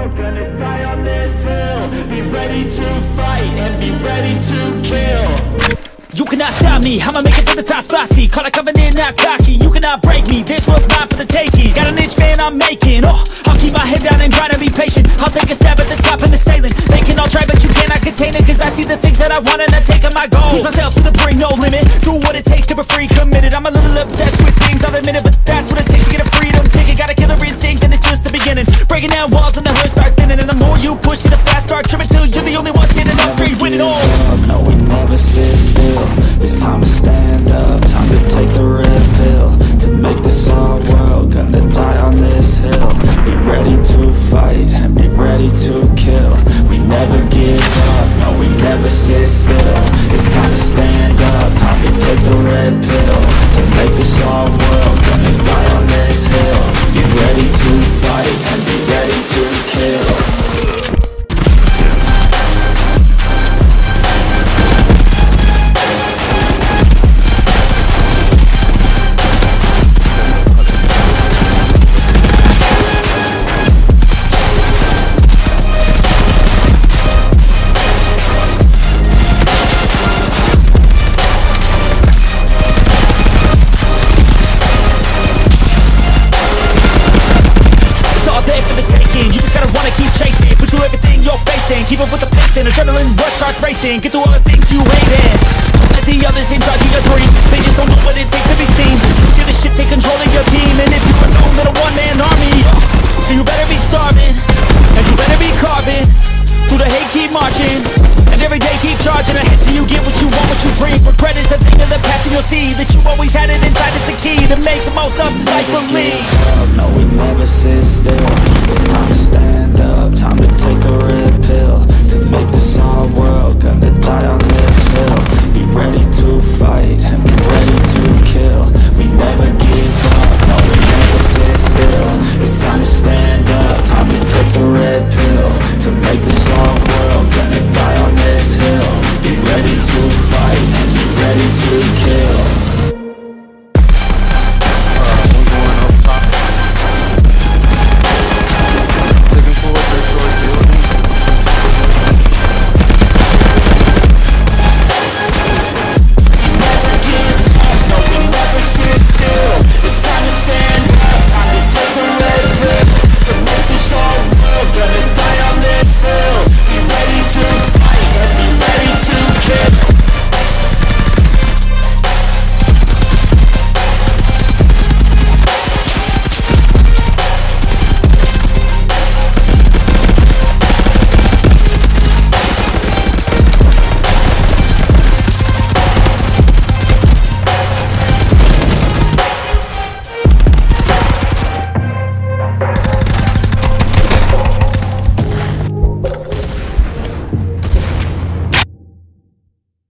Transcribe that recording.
world, gonna die on this hill. Be ready to fight and be ready to kill. You cannot stop me, I'ma make it to the top spicy. Call it covenant, not cocky. You cannot break me, this world's mine for the taking. Got an inch, man, I'm making. Oh, I'll keep my head down and grind and be patient. I'll take a stab at the top and assailant. They can all try, but you cannot contain it. Cause I see the things that I want and I take on my goal. Push myself to the brink, no limit. Do what it takes to be free, committed. I'm a little obsessed with things, I'll admit it. But that's what it takes to get a freedom ticket. Got a killer instinct and it's just the beginning. Breaking down walls and the hood start thinning. And the more you push it, the fast start trimming. Till you're the only one standing up straight, winning all. No, we never sit still. It's time to stand up, time to take the red pill. To make this our world, gonna die on this hill. Be ready to fight and be ready to kill. We never give up, no, we never sit still. It's time to stand up, time to take the red pill. To make this our world, gonna die on this hill. Be ready to fight and be ready to kill. Keep up with the pace and adrenaline rush starts racing. Get through all the things you hated. Don't let the others in charge of your dreams. They just don't know what it takes to be seen. You see the ship take control of your team. And if you are known, then a one-man army. So you better be starving, and you better be carving. Through the hate keep marching, and every day keep charging ahead till you get what you want, what you dream. Regret is a thing of the past, and you'll see that you always had it inside. It's the key to make the most of this life believe. No, we never sit still. It's time to